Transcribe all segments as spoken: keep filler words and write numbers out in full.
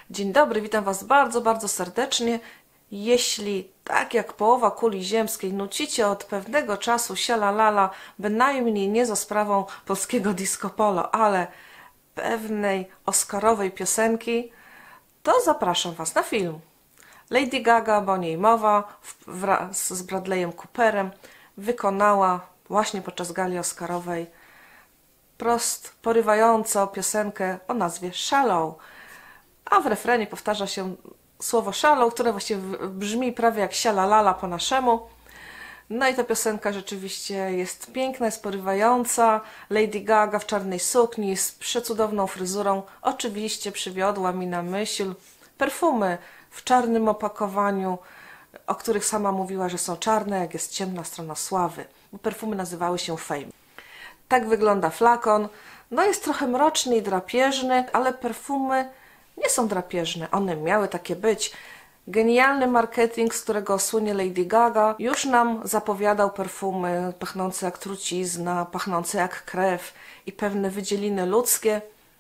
Dzień dobry, witam Was bardzo, bardzo serdecznie. Jeśli, tak jak połowa kuli ziemskiej, nucicie od pewnego czasu sialalala, bynajmniej nie za sprawą polskiego disco polo, ale pewnej oscarowej piosenki, to zapraszam Was na film. Lady Gaga, bo o niej mowa, wraz z Bradleyem Cooperem wykonała właśnie podczas gali oscarowej prost porywającą piosenkę o nazwie Shallow. A w refrenie powtarza się słowo shallow, które właściwie brzmi prawie jak sialalala po naszemu. No i ta piosenka rzeczywiście jest piękna, jest porywająca. Lady Gaga w czarnej sukni z przecudowną fryzurą oczywiście przywiodła mi na myśl perfumy w czarnym opakowaniu, o których sama mówiła, że są czarne, jak jest ciemna strona sławy. Bo perfumy nazywały się Fame. Tak wygląda flakon. No jest trochę mroczny i drapieżny, ale perfumy nie są drapieżne. One miały takie być. Genialny marketing, z którego słynie Lady Gaga, już nam zapowiadał perfumy pachnące jak trucizna, pachnące jak krew i pewne wydzieliny ludzkie.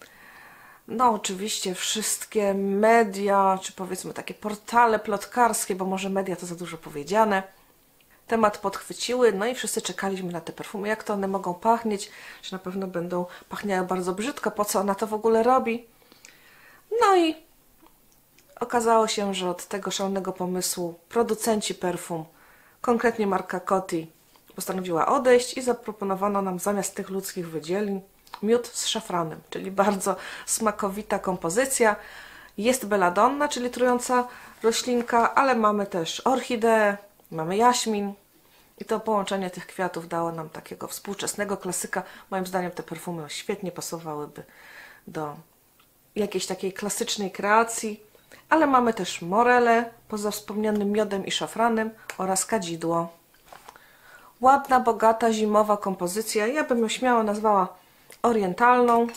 No oczywiście wszystkie media, czy powiedzmy takie portale plotkarskie, bo może media to za dużo powiedziane, temat podchwyciły, no i wszyscy czekaliśmy na te perfumy, jak to one mogą pachnieć, że na pewno będą pachniały bardzo brzydko, po co ona to w ogóle robi. No i okazało się, że od tego szalonego pomysłu producenci perfum, konkretnie marka Coty, postanowiła odejść i zaproponowano nam zamiast tych ludzkich wydzielin miód z szafranem, czyli bardzo smakowita kompozycja. Jest belladonna, czyli trująca roślinka, ale mamy też orchideę, mamy jaśmin i to połączenie tych kwiatów dało nam takiego współczesnego klasyka. Moim zdaniem te perfumy świetnie pasowałyby do jakiejś takiej klasycznej kreacji, ale mamy też morele poza wspomnianym miodem i szafranem oraz kadzidło. Ładna, bogata, zimowa kompozycja, ja bym ją śmiało nazwała orientalną.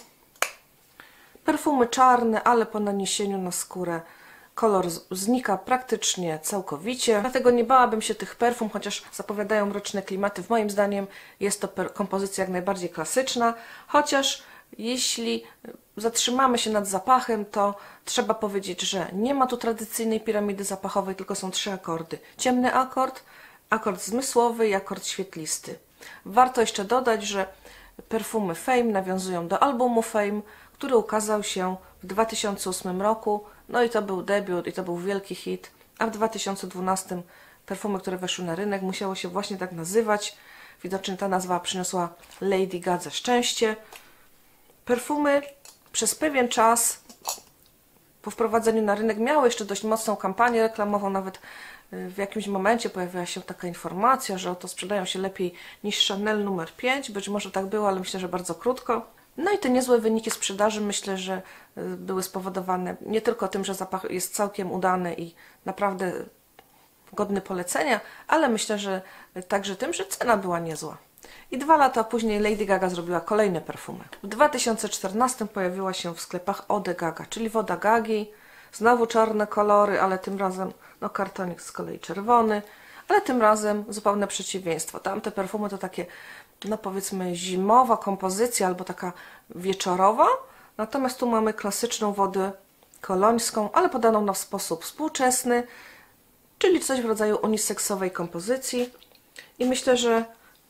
Perfumy czarne, ale po naniesieniu na skórę kolor znika praktycznie całkowicie, dlatego nie bałabym się tych perfum, chociaż zapowiadają mroczne klimaty. Moim zdaniem jest to kompozycja jak najbardziej klasyczna, chociaż jeśli zatrzymamy się nad zapachem, to trzeba powiedzieć, że nie ma tu tradycyjnej piramidy zapachowej, tylko są trzy akordy. Ciemny akord, akord zmysłowy i akord świetlisty. Warto jeszcze dodać, że perfumy Fame nawiązują do albumu Fame, który ukazał się w dwa tysiące ósmym roku. No i to był debiut i to był wielki hit, a w dwa tysiące dwunastym perfumy, które weszły na rynek, musiało się właśnie tak nazywać. Widocznie ta nazwa przyniosła Lady Gadze szczęście. Perfumy przez pewien czas po wprowadzeniu na rynek miały jeszcze dość mocną kampanię reklamową, nawet w jakimś momencie pojawiła się taka informacja, że oto sprzedają się lepiej niż Chanel numer pięć. Być może tak było, ale myślę, że bardzo krótko. No i te niezłe wyniki sprzedaży myślę, że były spowodowane nie tylko tym, że zapach jest całkiem udany i naprawdę godny polecenia, ale myślę, że także tym, że cena była niezła. I dwa lata później Lady Gaga zrobiła kolejne perfumy. W dwa tysiące czternastym pojawiła się w sklepach Eau de Gaga, czyli woda Gagi. Znowu czarne kolory, ale tym razem no kartonik z kolei czerwony, ale tym razem zupełne przeciwieństwo. Tamte perfumy to takie, no powiedzmy, zimowa kompozycja albo taka wieczorowa, natomiast tu mamy klasyczną wodę kolońską, ale podaną na sposób współczesny, czyli coś w rodzaju uniseksowej kompozycji. I myślę, że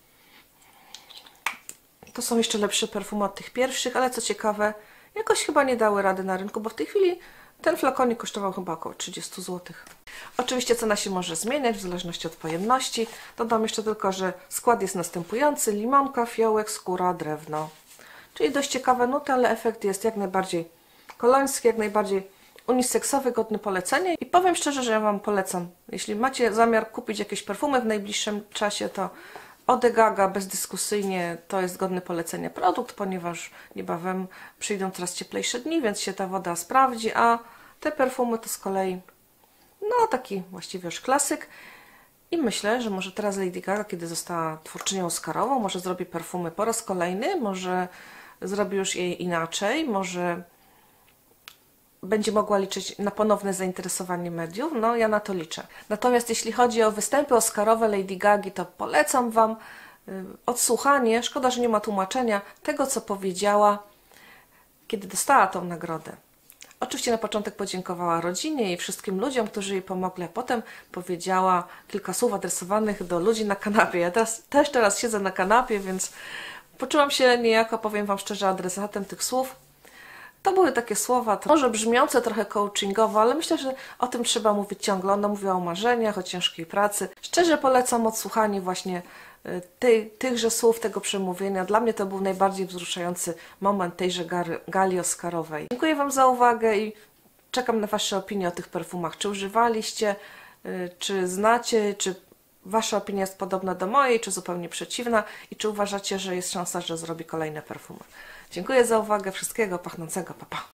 to są jeszcze lepsze perfumy od tych pierwszych, ale co ciekawe, jakoś chyba nie dały rady na rynku, bo w tej chwili ten flakonik kosztował chyba około trzydzieści złotych. Oczywiście cena się może zmieniać w zależności od pojemności. Dodam jeszcze tylko, że skład jest następujący: limonka, fiołek, skóra, drewno. Czyli dość ciekawe nuty, ale efekt jest jak najbardziej koloński, jak najbardziej uniseksowy, godny polecenia. I powiem szczerze, że ja Wam polecam. Jeśli macie zamiar kupić jakieś perfumy w najbliższym czasie, to Eau de Gaga bezdyskusyjnie to jest godny polecenia produkt, ponieważ niebawem przyjdą coraz cieplejsze dni, więc się ta woda sprawdzi, a te perfumy to z kolei no taki właściwie już klasyk. I myślę, że może teraz Lady Gaga, kiedy została twórczynią oscarową, może zrobi perfumy po raz kolejny, może zrobi już je inaczej, może będzie mogła liczyć na ponowne zainteresowanie mediów. No, ja na to liczę. Natomiast jeśli chodzi o występy oscarowe Lady Gagi, to polecam Wam odsłuchanie, szkoda, że nie ma tłumaczenia, tego, co powiedziała, kiedy dostała tą nagrodę. Oczywiście na początek podziękowała rodzinie i wszystkim ludziom, którzy jej pomogli, a potem powiedziała kilka słów adresowanych do ludzi na kanapie. Ja teraz, też teraz siedzę na kanapie, więc poczułam się niejako, powiem Wam szczerze, adresatem tych słów. To były takie słowa, to może brzmiące trochę coachingowo, ale myślę, że o tym trzeba mówić ciągle. Ona mówiła o marzeniach, o ciężkiej pracy. Szczerze polecam odsłuchanie właśnie tej, tychże słów, tego przemówienia. Dla mnie to był najbardziej wzruszający moment tejże gali oscarowej. Dziękuję Wam za uwagę i czekam na Wasze opinie o tych perfumach. Czy używaliście, czy znacie, czy Wasza opinia jest podobna do mojej, czy zupełnie przeciwna i czy uważacie, że jest szansa, że zrobi kolejne perfumy. Dziękuję za uwagę. Wszystkiego pachnącego. Pa, pa.